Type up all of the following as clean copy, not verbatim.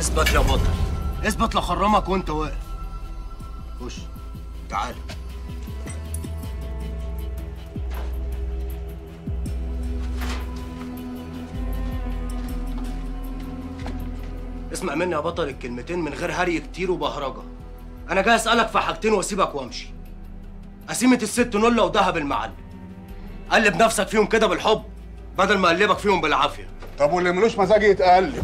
اثبت يا بطل، اثبت لخرمك وانت واقف. خش تعال. اسمع مني يا بطل الكلمتين من غير هري كتير وبهرجه. انا جاي اسالك في حاجتين واسيبك وامشي. قسيمه الست نله وذهب المعلم، قلب نفسك فيهم كده بالحب بدل ما اقلبك فيهم بالعافيه. طب واللي ملوش مزاج يتقلب.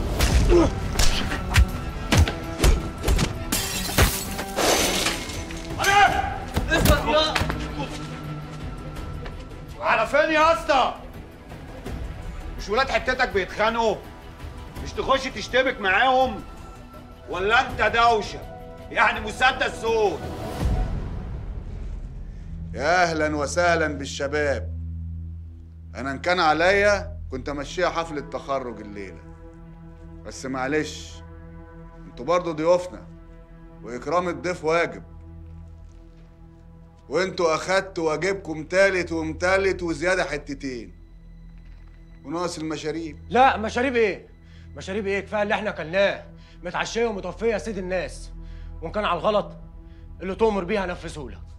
اثبت يا على فين يا اسطى؟ مش ولاد حتتك بيتخانقوا؟ مش تخش تشتبك معاهم؟ ولا انت دوشه؟ يعني مسدس صوت. يا اهلا وسهلا بالشباب. انا ان كان عليا كنت امشيها حفله تخرج الليله، بس معلش انتوا برضه ضيوفنا واكرام الضيف واجب، وانتوا اخدتوا واجبكم تالت ومتلت وزياده حتتين وناقص المشاريب. لا مشاريب ايه؟ مشاريب ايه؟ كفايه اللي احنا كلناه، متعشيه ومتوفيه يا سيد الناس. وان كان على الغلط اللي تؤمر بيها هنفذهولك.